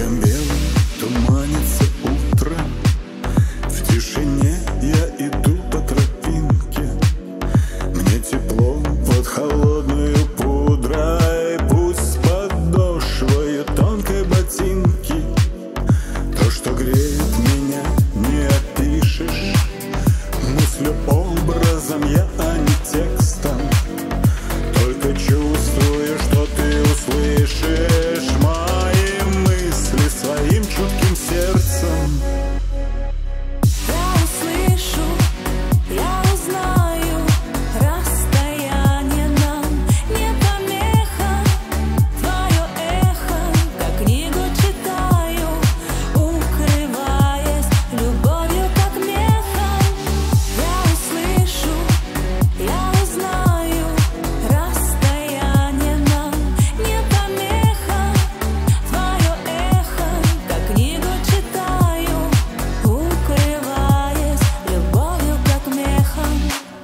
Снегом белым туманится утро. В тишине я иду по тропинке. Мне тепло под холодную пудрой. Пусть под подошвою тонкой ботинки. То, что греет меня, не опишешь. Мыслю образом я, а не текстом. Только чувствую, что ты услышишь мои мысли своим чутким сердцем. Я услышу, я узнаю, расстояние нам не помеха. Твое эхо, как книгу читаю, укрываясь любовью, как мехом. Я услышу, я узнаю, расстояние нам не помеха. Твое эхо, как книгу читаю, укрываясь любовью, как мехом.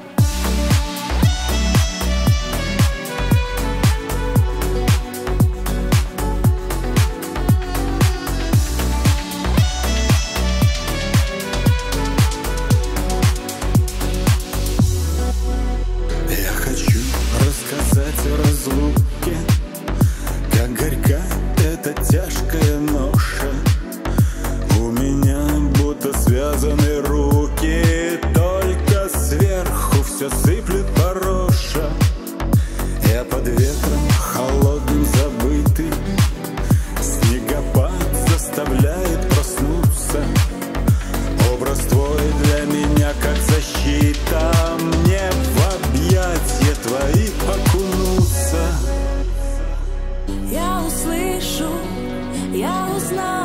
Я хочу рассказать о разлуке, как горька эта тяжкая ноша. У меня будто связаны руки, только сверху все сыплет пороша. Я под ветром холодным забытый, снегопад заставляет проснуться. Образ твой для меня как защита, мне в объятья твои окунуться. Я услышу, я узнаю.